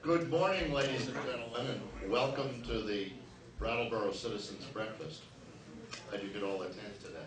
Good morning, ladies and gentlemen, and welcome to the Brattleboro Citizens Breakfast. Glad you could all attend today.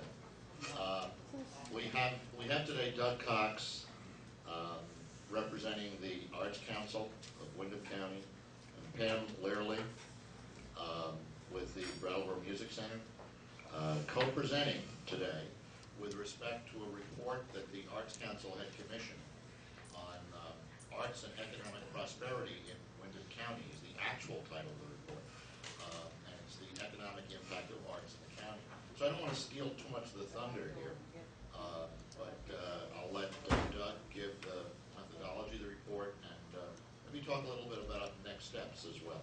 We have today Doug Cox, representing the Arts Council of Windham County, and Pam Learley with the Brattleboro Music Center, co-presenting today with respect to a report that the Arts Council had commissioned on arts and economic prosperity in Windham County is the actual title of the report, and it's the economic impact of arts in the county. So I don't want to steal too much of the thunder here, but I'll let Doug give the methodology of the report and maybe talk a little bit about next steps as well.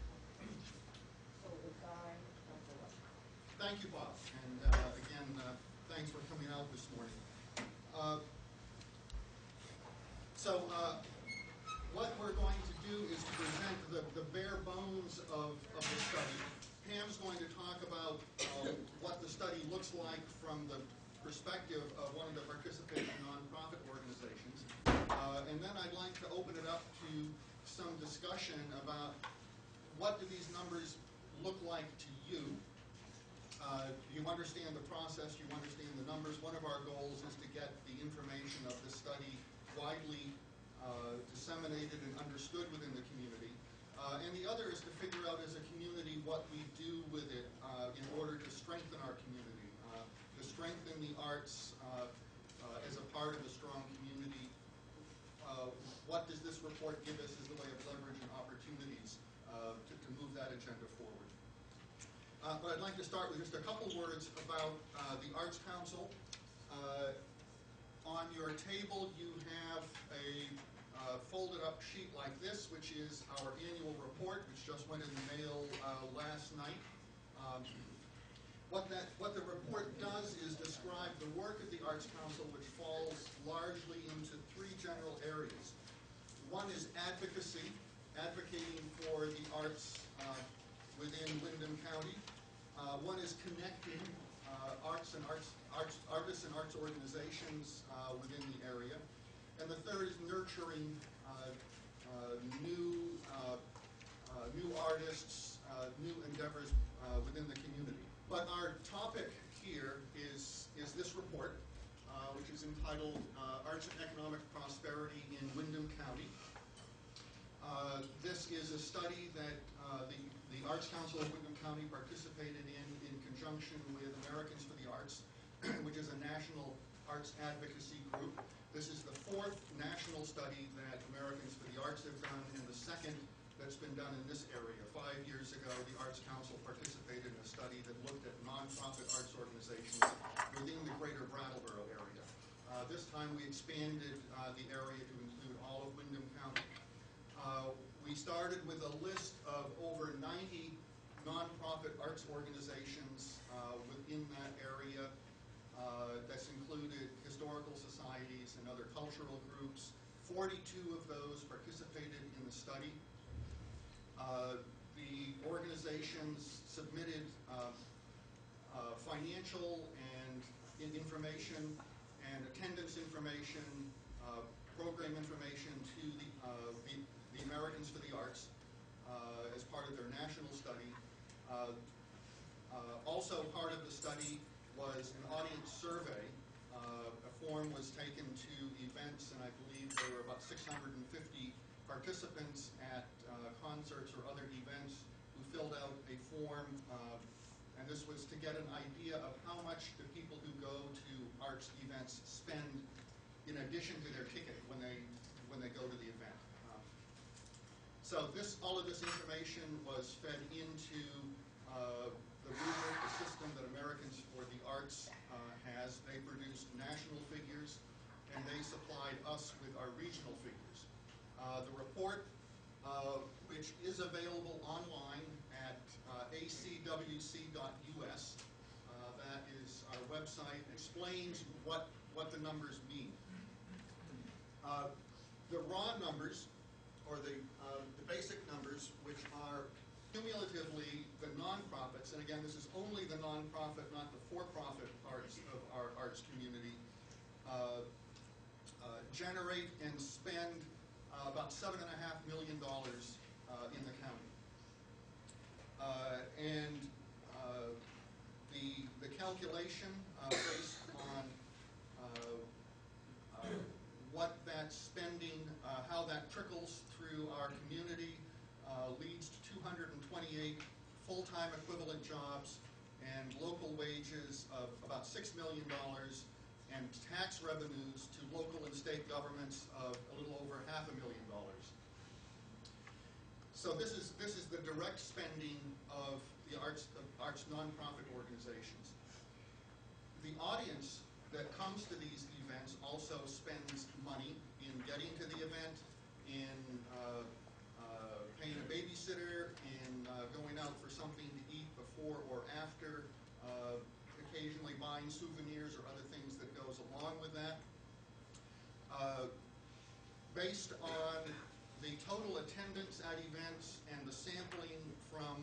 Thank you, Bob, and again, thanks for coming out this morning. What we're going to do is present the bare bones of the study. Pam's going to talk about what the study looks like from the perspective of one of the participating nonprofit organizations. And then I'd like to open it up to some discussion about what do these numbers look like to you. You understand the process, you understand the numbers. One of our goals is to get the information of this study widely disseminated and understood within the community. And the other is to figure out as a community what we do with it in order to strengthen our community, to strengthen the arts as a part of a strong community. What does this report give us as the way of leverage and opportunities to move that agenda forward? But I'd like to start with just a couple words about the Arts Council. On your table you have a folded up sheet like this, which is our annual report, which just went in the mail last night. What the report does is describe the work of the Arts Council, which falls largely into three general areas. One is advocacy, advocating for the arts within Windham County. One is connecting artists and arts organizations within the area. And the third is nurturing new artists, new endeavors within the community. But our topic here is this report, which is entitled Arts and Economic Prosperity in Windham County. This is a study that the Arts Council of Windham County participated in conjunction with Americans for the Arts, which is a national arts advocacy group. This is the fourth national study that Americans for the Arts have done, and the second that's been done in this area. 5 years ago, the Arts Council participated in a study that looked at nonprofit arts organizations within the greater Brattleboro area. This time we expanded the area to include all of Windham County. We started with a list of over 90 nonprofit arts organizations within that area. That's included historical societies and other cultural groups. 42 of those participated in the study. The organizations submitted financial and information and attendance information, program information to the Americans for the Arts as part of their national study. Also part of the study was an audience survey. A form was taken to events, and I believe there were about 650 participants at concerts or other events who filled out a form, and this was to get an idea of how much the people who go to arts events spend in addition to their ticket when they go to the event. So all of this information was fed into the rubric, the system that Americans for the Arts has. They produced national figures, and they supplied us with our regional figures. The report, which is available online at acwc.us, that is our website, explains what the numbers mean. The raw numbers, or the basic numbers, which are cumulatively the nonprofits, and again, this is only the nonprofit, not the for-profit parts of our arts community, generate and spend about $7.5 million in the county. The calculation based on what that spending, how that trickles through our community, leads to 228 full-time equivalent jobs and local wages of about $6 million and tax revenues to local and state governments of a little over $500,000. So this is the direct spending of the arts nonprofit organizations. The audience that comes to these events also spends money in getting to the event, in paying a babysitter, in going out for something to eat before or after, occasionally buying souvenirs or other things that goes along with that. Based on the total attendance at events and the sampling from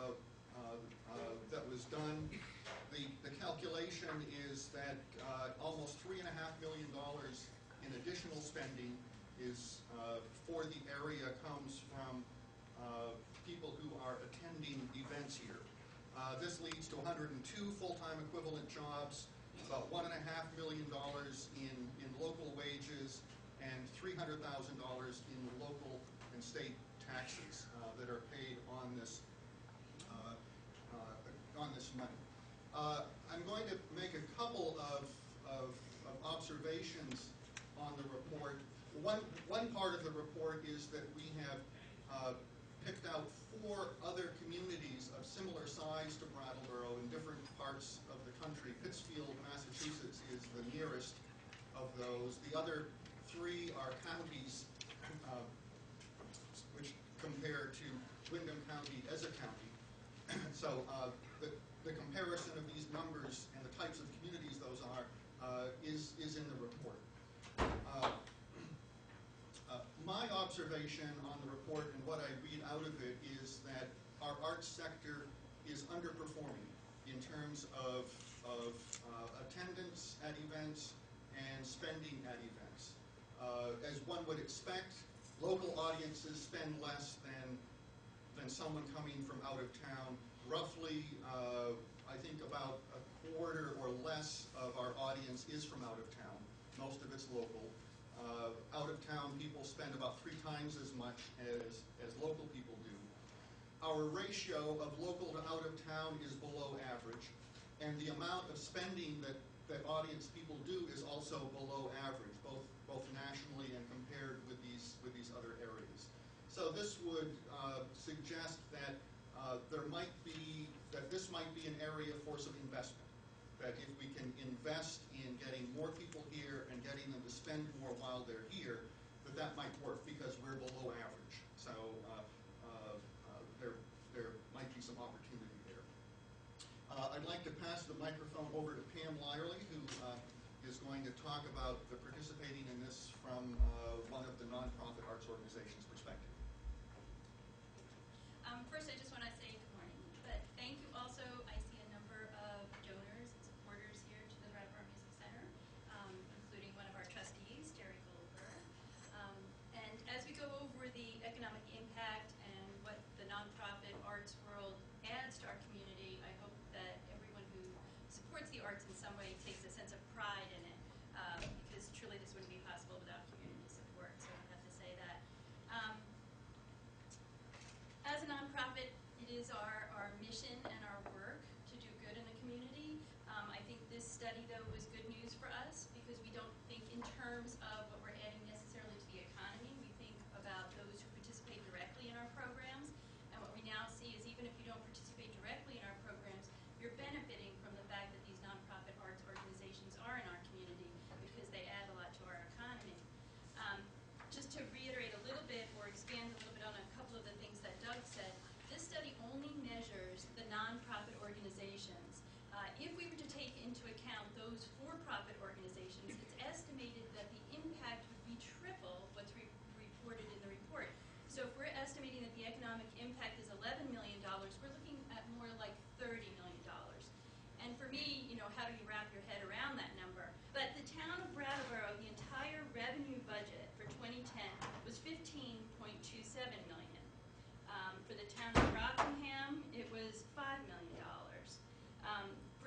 that was done, the calculation is that almost $3.5 million in additional spending is for the area comes from people who are attending events here. This leads to 102 full-time equivalent jobs, about $1.5 million in local wages, and $300,000 in local and state taxes that are paid on this money. I'm going to make a couple of observations on the report. One part of the report is that we have picked out 4 other communities of similar size to Brattleboro in different parts of the country. Pittsfield, Massachusetts is the nearest of those. The other 3 are counties which compare to Windham County as a county. So the comparison of these numbers and the types of communities those are is in the report. My observation on the report and what I read out of it is that our arts sector is underperforming in terms of attendance at events and spending at events. As one would expect, local audiences spend less than someone coming from out of town. Roughly, I think about a quarter or less of our audience is from out of town. Most of it's local. Out-of-town people spend about 3 times as much as local people do. Our ratio of local to out-of-town is below average, and the amount of spending that audience people do is also below average, both nationally and compared with these other areas. So this would suggest that this might be an area for some investment. That if we can invest in getting more people here and getting them to spend more while they're here, that might work because we're below average. So there might be some opportunity there. I'd like to pass the microphone over to Pam Lyerly, who is going to talk about the participating in this from one of the nonprofit arts organizations' perspective. First, I just want to say good morning, but thank you also. I see a number of donors and supporters here to the Brattleboro Music Center, including one of our trustees, Terry Goldberg. And as we go over the economic impact and what the nonprofit arts world adds to our community, I hope that everyone who supports the arts in some way takes a sense of pride in it, because truly this wouldn't be possible without community support, so I have to say that.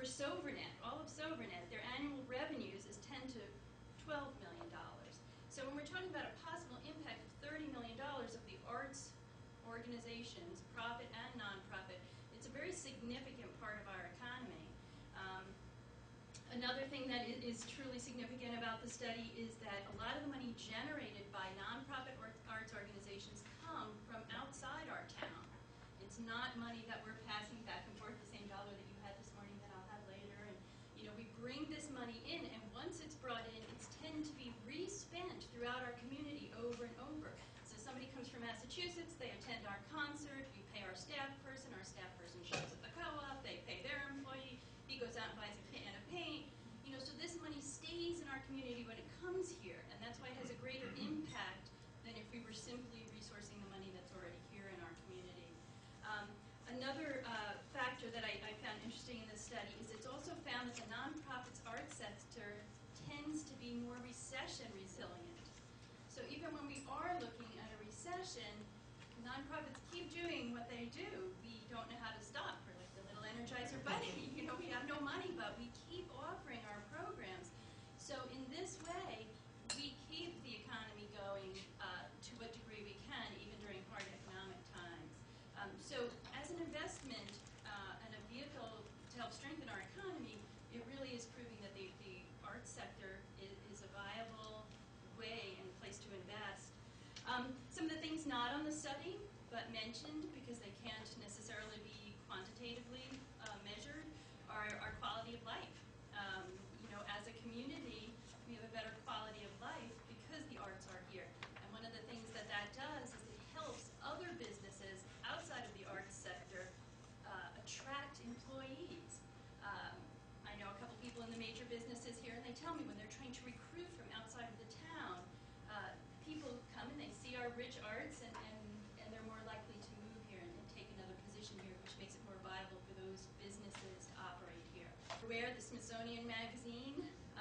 For Sovernet, all of Sovernet, their annual revenues is $10 to $12 million. So when we're talking about a possible impact of $30 million of the arts organizations, profit and nonprofit, it's a very significant part of our economy. Another thing that is truly significant about the study is that a lot of the money generated by nonprofit arts organizations come from outside our town. It's not money that we're passing back and forth, the same dollar that you had this morning that I'll have later. And we bring this money in, and once it's brought in, it's tend to be re-spent throughout our community over and over. So somebody comes from Massachusetts, they attend our concert, we pay our staff person shows at the co-op, they pay their employee, he goes out and buys a can of paint. So this money stays in our community when it comes here, and that's why it has a greater impact than if we were simply resourcing the money that's already here in our community. Another factor that I found interesting in this study is it's also found that the nonprofits arts sector tends to be more recession resilient. So even when we are looking at a recession, nonprofits keep doing what they do. We don't know how to stop. We're like the little Energizer Bunny. We have no money, but we keep offering our programs. So in this way, we keep the economy going to what degree we can, even during hard economic times. So as an investment and a vehicle to help strengthen our economy, it really is proving that the arts sector is a viable way and place to invest. Some of the things not on the study, but mentioned because they can't necessarily be quantitatively measured, are our quality of life. As a community, we have a better quality of life because the arts are here. And one of the things that does is it helps other businesses outside of the arts sector attract employees. I know a couple people in the major businesses here, and they tell me when they're trying to recruit from outside of the town, people come and they see our rich arts, and they're more likely to move here and take another position here, which makes it more viable for those businesses to operate here. Where the Smithsonian Magazine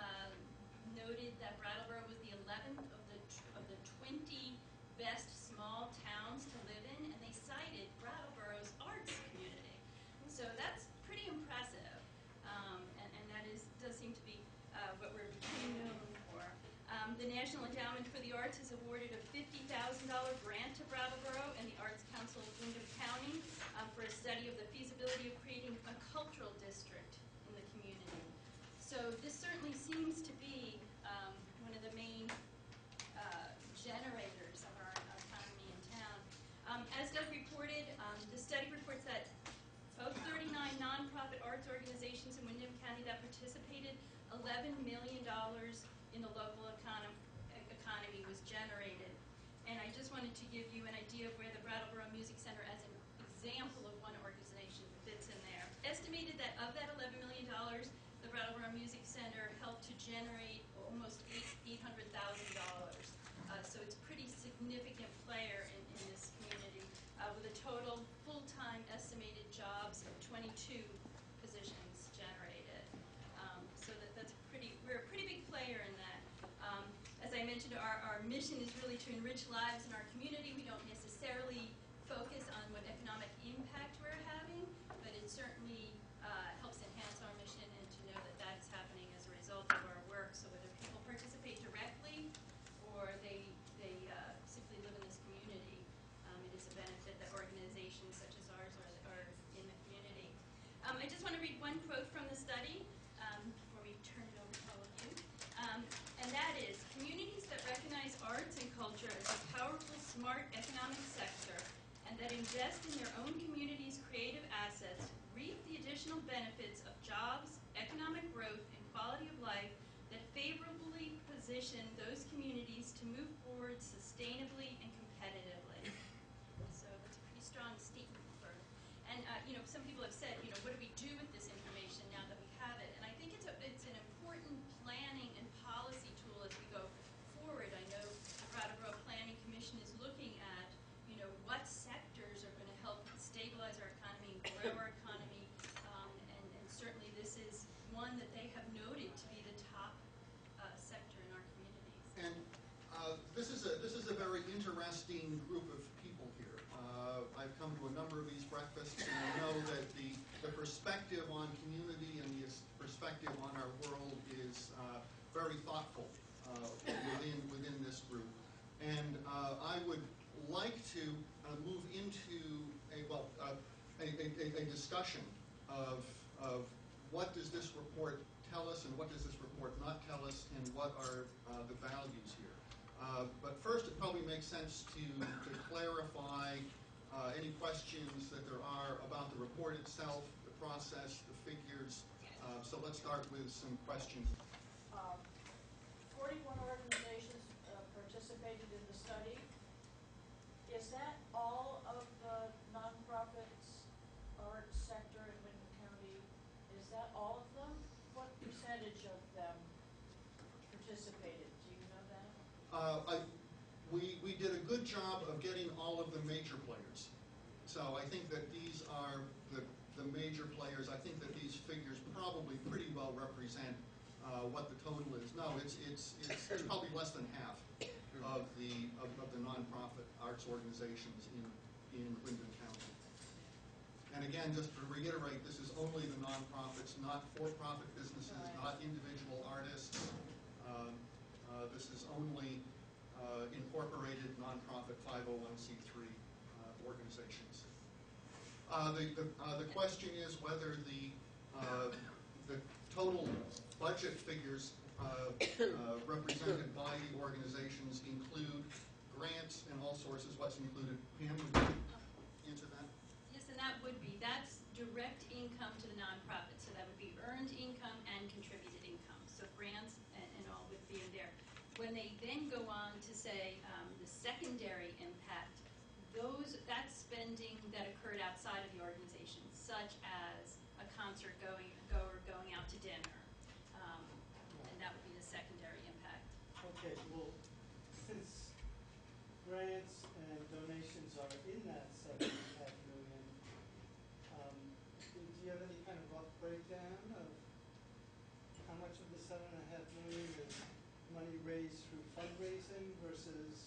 noted that Brattleboro was the 11th of the 20 best small towns to live in, and they cited Brattleboro's arts community. So that's pretty impressive, and that does seem to be what we're becoming known for. The National Endowment for the Arts has awarded a $50,000 grant to Brattleboro and the Arts Council of Windham County for a study of the feasibility of creating a cultural district in the community. So this certainly seems to be one of the main generators of our economy in town. As Doug reported, the study reports that of 39 nonprofit arts organizations in Windham County that participated, $11 million in the local economy was generated. And I just wanted to give you an idea of where the Brattleboro Music Center, as an example of one organization, fits in there. Estimated that of that $11 million, the Brattleboro Music Center helped to generate almost $800,000. So it's a pretty significant player in this community, with a total full-time estimated jobs of 22 positions generated. So we're a pretty big player in that. As I mentioned, our mission is really to enrich lives in our community. We don't necessarily focus on what economic impact we're having, but it certainly helps enhance our mission, and to know that that is happening as a result of our work. So whether people participate directly or they simply live in this community, it is a benefit that organizations such as ours are in the community. I just want to read one quote from the study before we turn it over to all of you. And that is, communities that recognize arts and culture as a powerful, smart economic sector and that invest in their own community's creative assets reap the additional benefits of jobs, economic growth, and quality of life that favorably position those communities to move forward sustainably and competitively. So that's a pretty strong statement. And some people have said, what do we do with this information now that we have it? And I think it's an important planning and policy tool as we go forward. I know the Brattleboro Planning Commission is looking at, what sectors are going to help stabilize our economy and grow our economy, and certainly this is one that they have noted to be the top sector in our communities. And this is a very interesting group of people here. I've come to a number of these breakfasts, and I know that the perspective on community and the perspective on our world is very thoughtful within this group. And I would like to move into a discussion of what does this report tell us and what does this report not tell us, and what are the values here. But first, it probably makes sense to clarify any questions that there are about the report itself, the process, the figures. So let's start with some questions. 41 organizations participated in the study. Is that all of the nonprofits art sector in Windham County? Is that all of them? What percentage of them participated? Do you know that? We did a good job of getting all of the major players. So I think that these are the major players. I think that these figures probably pretty well represent what the total is. No, it's probably less than half of the nonprofit arts organizations in Windham County. And again, just to reiterate, this is only the nonprofits, not for-profit businesses, not individual artists. This is only incorporated nonprofit 501c3 organizations. The question is whether the total budget figures represented by the organizations include grants and all sources. What's included? Pam, would you answer that? Yes, and that would be, that's direct income to the nonprofit. So that would be earned income and contributed income. So grants and all would be in there. When they then go on to say the secondary impact, that's spending that occurred outside of the organization, such as a concert going out to dinner, and that would be the secondary impact. Okay, well, since grants and donations are in that $7.5 million, do you have any kind of rough breakdown of how much of the $7.5 million is money raised through fundraising versus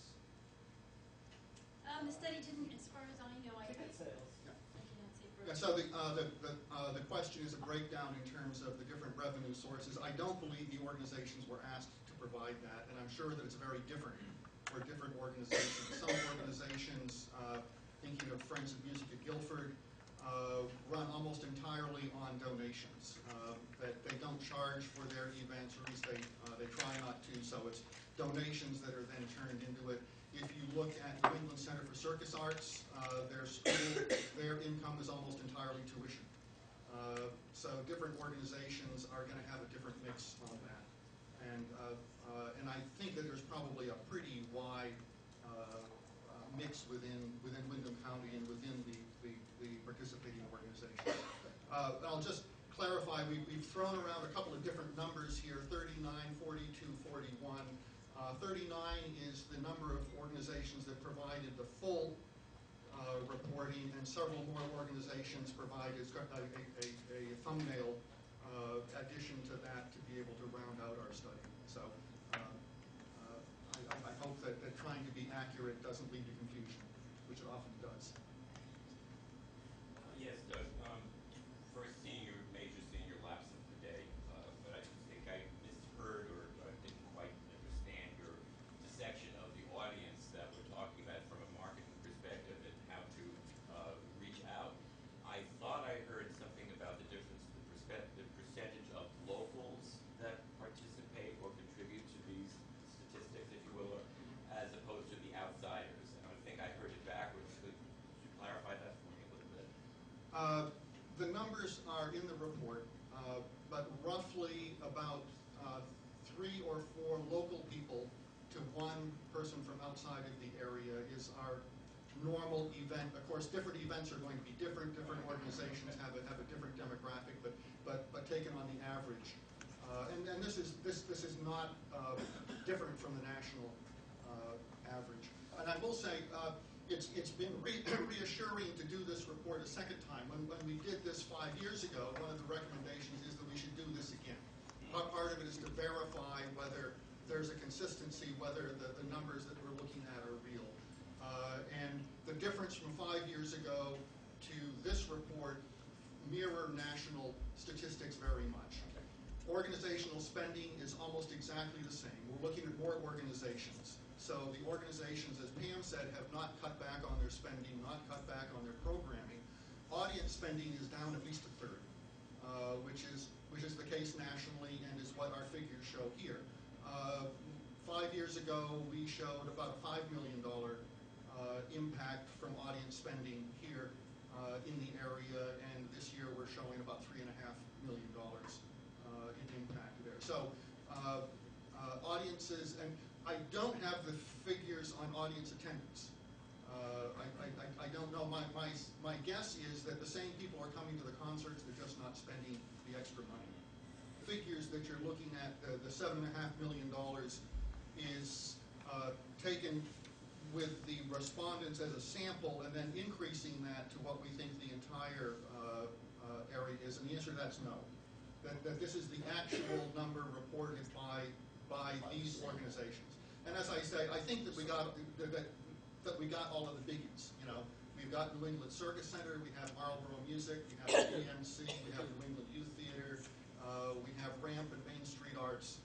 The study didn't, as far as I know, I ticket sales? did not say Yeah, so the question is a breakdown in terms of the different revenue sources. I don't believe the organizations were asked to provide that, and I'm sure that it's very different for different organizations. Some organizations, thinking of Friends of Music at Guilford, run almost entirely on donations. That they don't charge for their events, or at least they try not to, so it's donations that are then turned into it. If you look at New England Center for Circus Arts, their income is almost entirely tuition. So different organizations are going to have a different mix on that. And I think that there's probably a pretty wide mix within Windham County and within the participating organizations. I'll just clarify, we've thrown around a couple of different numbers here, 39, 42, 41. 39 is the number of organizations that provided the full reporting, and several more organizations provided a thumbnail addition to that to be able to round out our study. So I hope that trying to be accurate doesn't lead to confusion, which it often does. Yes, Doug. First, major senior lapse of the day, but I think I misheard or didn't quite understand your dissection of the audience that we're talking about from a marketing perspective and how to reach out. I thought I heard something about the difference, the percentage of locals that participate or contribute to these statistics, if you will, as opposed to the outsiders. And I think I heard it backwards. Could you clarify that for me a little bit? The numbers are in the report, but roughly about 3 or 4 local people to 1 person from outside of the area is our normal event. Of course, different events are going to be different. Different organizations have a different demographic, but taken on the average. And this is not different from the national average. And I will say, it's been reassuring to do this report a second time. When we did this 5 years ago, one of the recommendations is that we should do this again. Part of it is to verify whether there's a consistency, whether the numbers that we're looking at are real. And the difference from 5 years ago to this report mirror national statistics very much. Organizational spending is almost exactly the same. We're looking at more organizations. So the organizations, as Pam said, have not cut back on their spending, not cut back on their programming. Audience spending is down at least a third, which is the case nationally and is what our figures show here. 5 years ago, we showed about a $5 million impact from audience spending here in the area, and this year we're showing about $3.5 million in impact there. So audiences, and I don't have the figures on audience attendance. I don't know. My guess is that the same people are coming to the concerts, they're just not spending the extra money. The figures that you're looking at, the $7.5 million, is taken with the respondents as a sample and then increasing that to what we think the entire area is. And the answer to that's no. That this is the actual number reported by these organizations. And as I say, I think that we got all of the biggies. You know, we've got New England Circus Center, we have Marlboro Music, we have the BMC, we have New England Youth Theater, we have Ramp and Main Street Arts.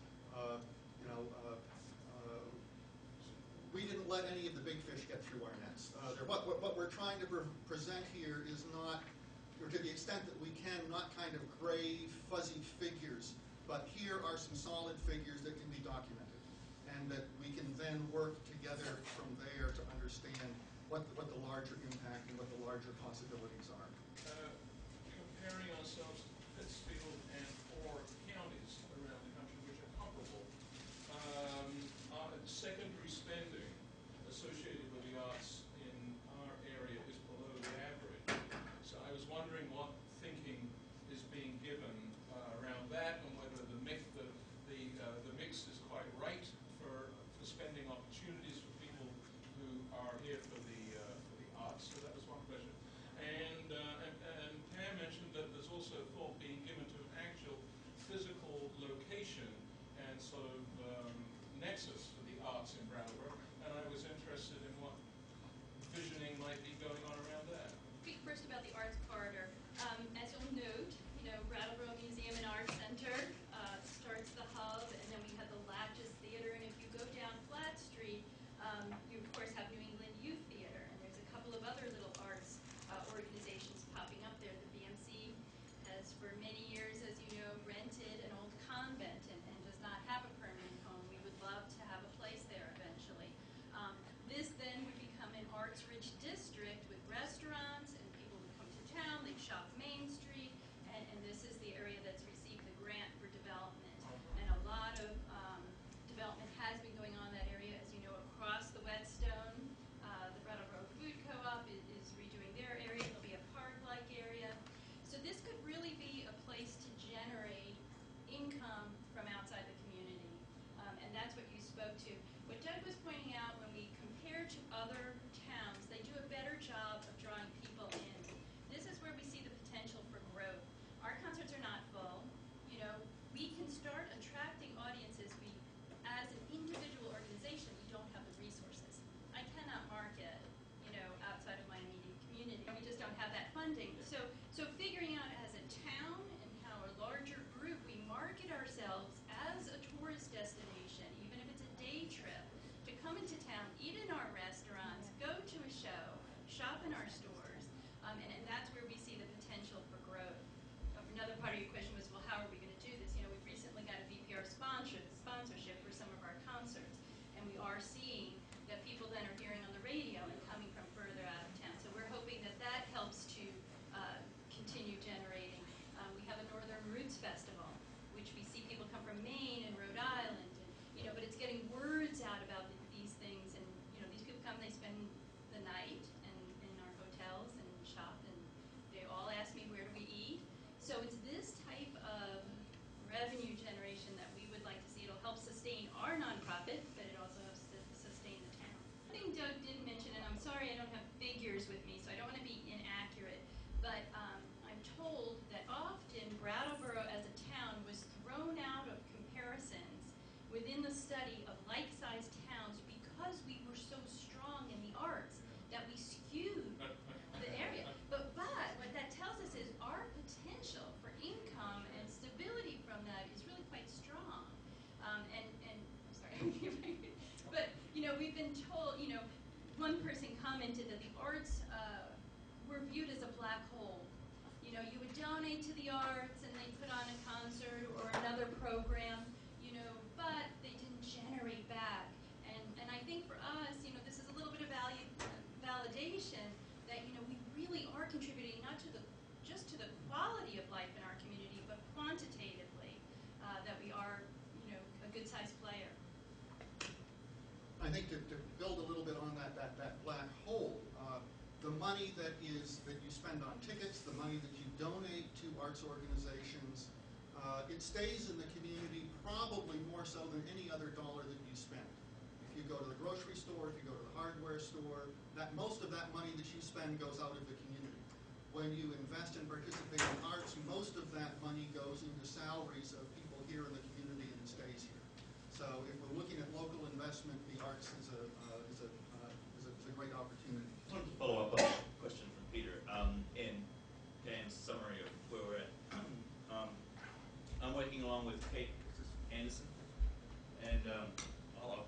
We didn't let any of the big fish get through our nets. What we're trying to present here is not, or to the extent that we can, not kind of gray, fuzzy figures, but here are some solid figures that can be documented, and that we can then work together from there to understand what the larger impact and what the larger possibilities are. Comparing ourselves to Pittsfield and 4 counties around the country which are comparable, our secondary spending associated with the arts in our area is below the average. So I was wondering what thinking is being given around that, and whether the mix is quite right for spending opportunities for people who are here for the arts. So that was one question. And Pam mentioned that there's also thought being given to an actual physical location and sort of nexus for the arts in Brattleboro, and I was interested in what visioning might be going on around that. Speak first about the Arts Corridor. As you'll note, Brattleboro Museum and Arts Center starts the hub, and then we have the Latches Theater, and if you go down Flat Street, you of course have New England Youth Theater, and there's a couple of other little arts organizations popping up there. The BMC has for many years, as you know, rented an old convent and does not have a permanent home. We would love to have a place there eventually. This then would become an arts-rich district with restaurants, and people would come to town, they'd shop Main Street, and this is the area that's received the grant for development. And a lot of development has been going on in that area, as you know, across the Whetstone. The Brattleboro Food Co-op is redoing their area. There'll be a park-like area. So this could really be a place to generate income from outside the community. And that's what you spoke to. What Doug was pointing out, when we compare to other towns, they do a better job of drawing people in. This is where we see the potential for growth. Our concerts are not full. We can start attracting audiences. As an individual organization, we don't have the resources. I cannot market, outside of my immediate community. We just don't have that funding. So figuring out as a town and how a larger group, we market ourselves as a tourist destination, even if it's a day trip, to come into town, eat in our restaurants, go to a show, shop in our stores, and that's where we see the potential for growth. Another part of your question was, well, how are we going to do this? We've recently got a VPR sponsorship for some of our concerts, and we are seeing that people then are hearing on the radio and coming from further out of town. So we're hoping that that helps to continue generating. We have a Northern Roots Festival, which we see people come from Maine and Rhode Island, and, but it's getting words out about these things, and these people come, they spend the night in our hotels and shop, and they all ask me, where do we eat? So it's this type of revenue generation that we would like to see. It'll help sustain our nonprofit, but it also helps to sustain the town. One thing Doug didn't mention, and I'm sorry I don't have figures with me, so I don't want to be inaccurate, but I'm told that often Brattleboro as a town was thrown out of comparisons within the study of like-sized towns because we were so strong in the arts that we skewed the area. But what that tells us is our potential for income and stability from that is really been told, one person commented that the arts were viewed as a black hole. You would donate to the arts and they put on a concert or another program, but they didn't generate back. And I think for us, this is a little bit of validation that, we really are contributing not to just to the quality of life in our community, but quantitatively, that we are, a good-sized player. I think to build a little bit on that black hole, the money that you spend on tickets, the money that you donate to arts organizations, it stays in the community probably more so than any other dollar that you spend. If you go to the grocery store, if you go to the hardware store, most of that money that you spend goes out of the community. When you invest and participate in arts, most of that money goes into salaries of people here in the community and stays here. So if we're looking at local investment, the arts is a great opportunity. I wanted to follow up on a question from Peter in Dan's summary of where we're at. I'm working along with Kate Anderson and hello,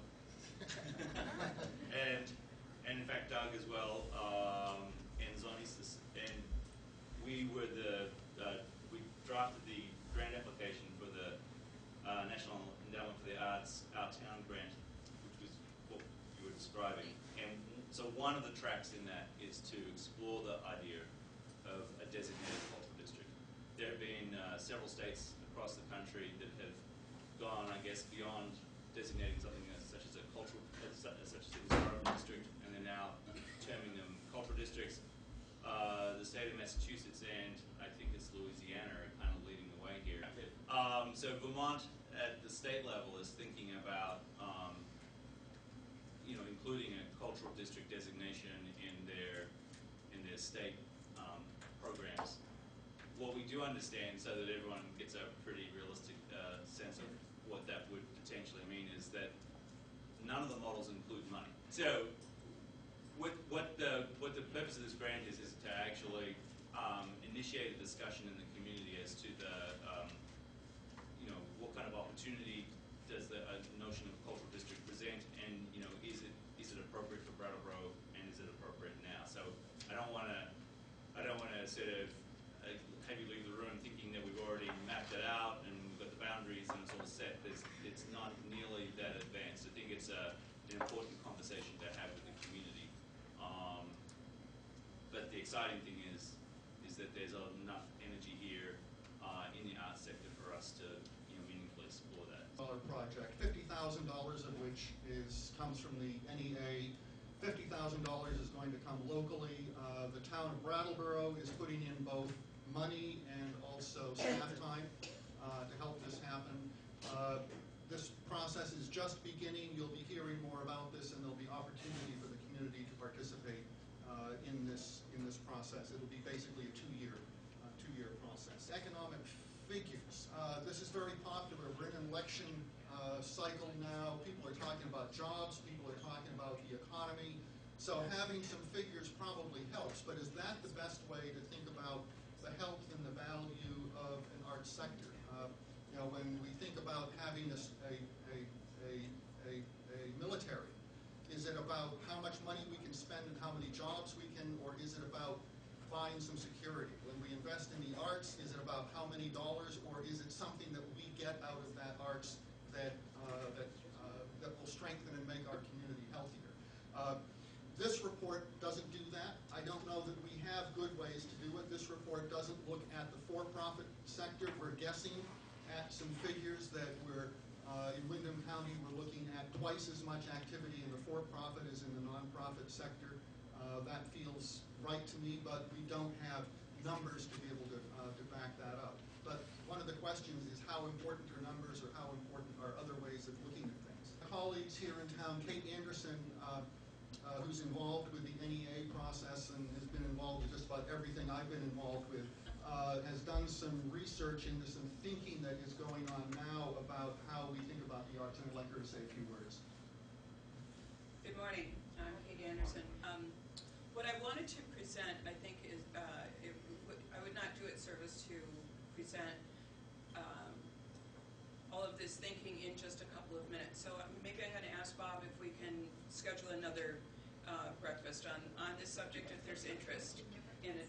and in fact Doug as well, and Zonis, and we were we drafted the grant application for the National Endowment for the Arts Our Town grant, which was what you were describing. And so one of the tracks in that is to explore the idea of a designated cultural district. There have been several states across the country that have gone, I guess, beyond designating something such as a cultural, such as an historical district, and they're now terming them cultural districts. The state of Massachusetts and I think it's Louisiana are kind of leading the way here. So Vermont at the state level is thinking about including a cultural district designation in their state programs. What we do understand, so that everyone gets a pretty realistic sense of what that would potentially mean, is that none of the models include money. So what the purpose of this grant is to actually initiate a discussion in the community as to the what kind of opportunity does the notion of cultural district present, and is it appropriate for Brattleboro, and is it appropriate now? So I don't want to sort of have you leave the room thinking that we've already mapped it out and we've got the boundaries and it's all set. It's not nearly that advanced. I think it's an important conversation to have with the community. But the exciting thing is that there's enough energy here in the arts sector for us to meaningfully explore that. Project, $50,000 of which comes from the NEA. $50,000 is going to come locally. The town of Brattleboro is putting in both money and also staff time to help this happen. This process is just beginning. You'll be hearing more about this, and there'll be opportunity for the community to participate in this process. It'll be basically a two-year process. Economic figures. This is very popular. We're in an election cycle now. People are talking about jobs. People are talking about the economy. So having some figures probably helps. But is that the best way to think about the health and the value of an arts sector? When we think about having a military, is it about how much money we can spend and how many jobs we can, or is it about buying some security? When we invest in the arts, is it about how many dollars, or is it something that we get out of that arts that will strengthen and make our community healthier? This report doesn't do that. I don't know that we have good ways to do it. This report doesn't look at the for-profit sector. We're guessing at some figures that in Windham County, we're looking at twice as much activity in the for-profit as in the nonprofit sector. That feels right to me, but we don't have numbers to be able to back that up. But one of the questions is how important are numbers, or how important are other ways of looking at things? Colleagues here in town, Kate Anderson, who's involved with the NEA process and has been involved with just about everything I've been involved with, has done some research into some thinking that is going on now about how we think about the arts, and I'd like her to say a few words. Good morning. I'm Kate Anderson. What I wanted to present, I think, is I would not do it service to present all of this thinking in just a couple of minutes. So maybe I'm going to ask Bob if we can schedule another breakfast on this subject if there's interest in it.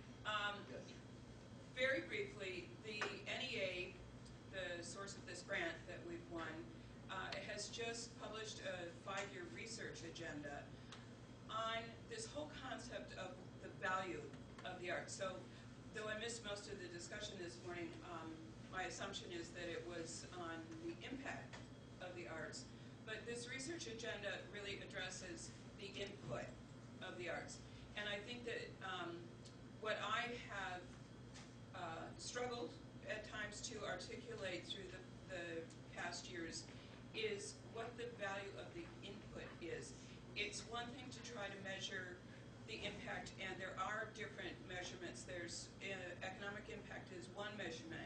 Very briefly, the NEA, the source of this grant that we've won, has just published a 5-year research agenda on this whole concept of the value of the arts. So, though I missed most of the discussion this morning, my assumption is that it was on the impact of the arts. But this research agenda really addresses the input of the arts. And I think that what I have struggled at times to articulate through the past years is what the value of the input is. It's one thing to try to measure the impact, and there are different measurements. There's economic impact is one measurement.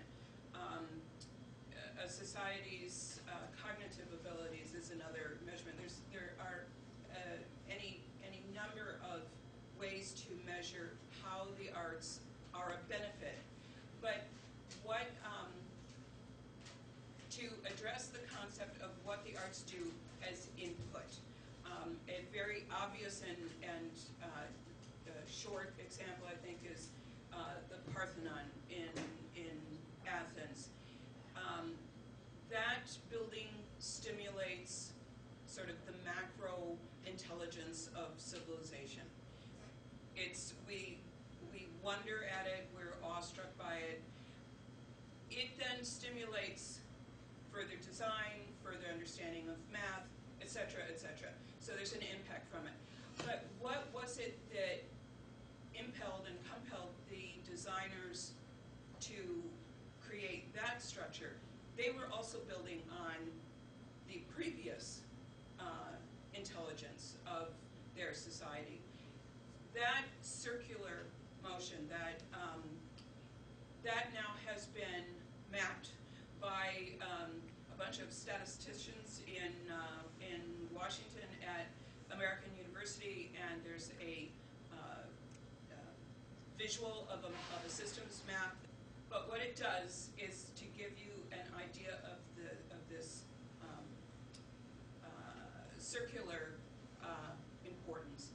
A society's cognitive abilities is another measurement. There are any number of ways to measure how the arts are a benefit. But what to address the concept of what the arts do as input. A very obvious and short example, I think, is the Parthenon in Athens. That building stimulates sort of the macro intelligence of civilization. We wonder at it, we're awestruck by it. It then stimulates further design, further understanding of math, etc., etc. So there's an impact from it. But what was it that impelled and compelled the designers to create that structure? They were also building on the previous intelligence of their society. That circular motion, that now has been mapped by a bunch of statisticians in Washington at American University, and there's a visual of a systems map. But what it does is to give you an idea of this circular importance.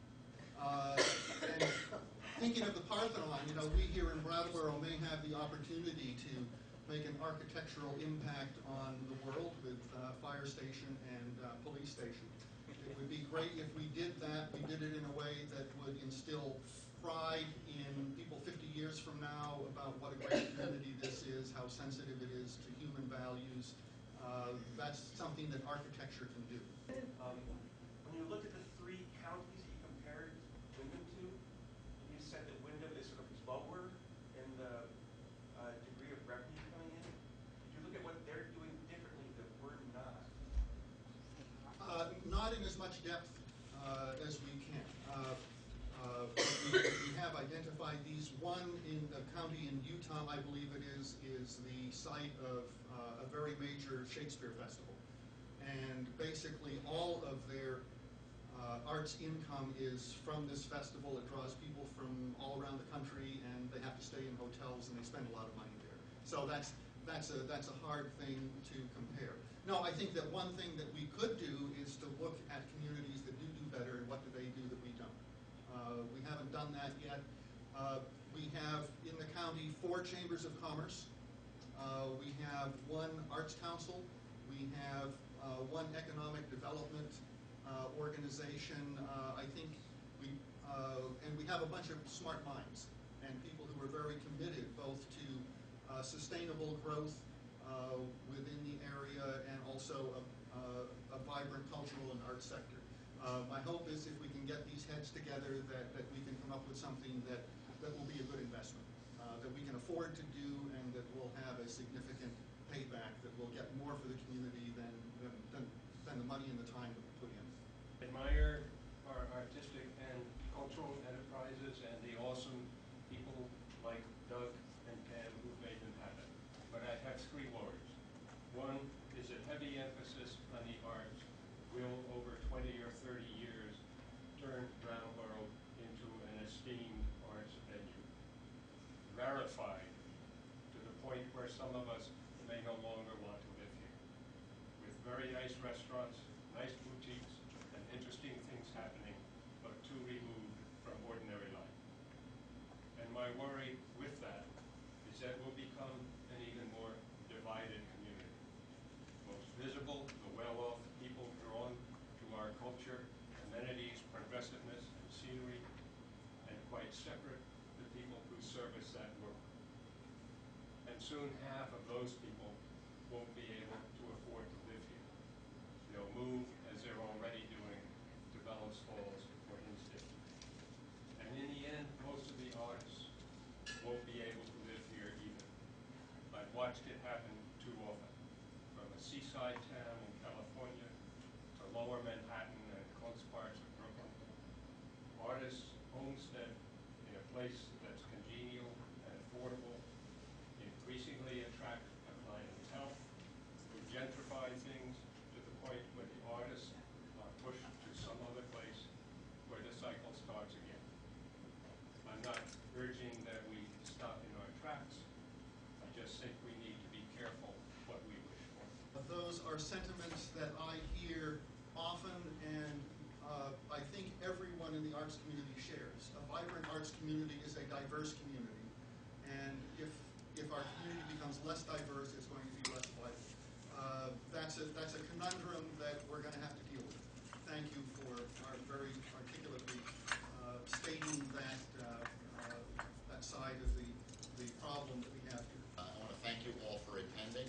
And thinking of the Parthenon, we here in Brattleboro may have the opportunity to make an architectural impact on the world with fire station and police station. It would be great if we did that. We did it in a way that would instill pride in people 50 years from now about what a great community this is, how sensitive it is to human values. That's something that architecture can do. When you look at the 3 counties that you compared Wyndham to, you said that Wyndham is sort of lower in the degree of revenue coming in. Did you look at what they're doing differently that we're not? Not in as much depth as we can. We have identified these. One in the county in Utah, I believe it is the site of a very major Shakespeare festival. And basically all of their arts income is from this festival. It draws people from all around the country, and they have to stay in hotels, and they spend a lot of money there. So that's a hard thing to compare. No, I think that one thing that we could do is to look at communities that do better, and what do they do that we don't. We haven't done that yet. We have in the county 4 chambers of commerce. We have 1 arts council. We have 1 economic development organization. I think and we have a bunch of smart minds and people who are very committed both to sustainable growth within the area and also a vibrant cultural and arts sector. My hope is if we can get these heads together that we can come up with something that will be a good investment, that we can afford to do, and that will have a significant payback, that will get more for the community than the money and the time that we put in. Admire our artistic and cultural enterprises and the awesome people like Doug and Pam who made them happen. But I have 3 worries. One is a heavy emphasis on the arts will, over 20 or 30 years, turn Brattleboro into an esteemed arts venue. Rarefied to the point where some of us may no longer want to live here. With very nice restaurants, nice boutiques, and my worry with that is that we'll become an even more divided community. Most visible, the well-off people drawn to our culture, amenities, progressiveness, and scenery, and quite separate, the people who service that work. And soon half of those people won't be able to afford to live here. They'll move, as they're already doing, to Bellows Falls or Innsdale. And in the end, most of the artists won't be able to live here either. I've watched it happen too often, from a seaside town in California to lower Manhattan and close parts of Brooklyn. Artists homestead in a place that's congenial and affordable, increasingly attract a clientele who gentrify things to the point where the artists are pushed to some other place where the cycle starts again. I'm not urging that we stop in our tracks. I just think we need to be careful what we wish for. Those are sentiments that I hear often, and I think everyone in the arts community shares. A vibrant arts community is a diverse community, and if our community becomes less diverse, it's going to be less vibrant. That's a conundrum that we're going to have to deal with. Thank you for very articulately stating that side of the problem that we have here. I want to thank you all for attending.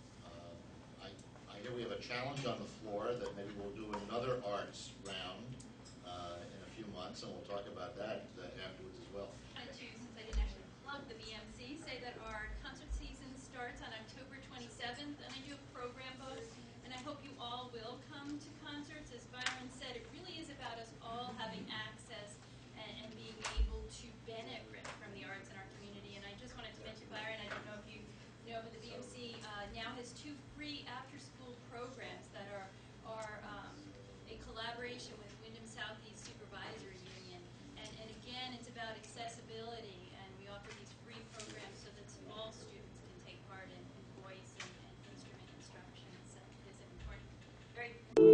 I hear we have a challenge on the floor that maybe we'll do another arts round in a few months, and we'll talk about that afterwards as well. I wanted to, since I didn't actually plug the BMC, say that our concert season starts on October 27th, and I do a program book, and I hope you all will come to concerts. As Byron said, it really is about us all having access and being able to benefit from the arts in our community. And I just wanted to mention, Byron, I don't know if you know, but the BMC now has 2 free after-school programs that are a collaboration with Wyndham Southeast Supervisory Union. And again, it's about accessibility, and we offer these free programs so that all students can take part in voice and instrument instruction. So it is important. Very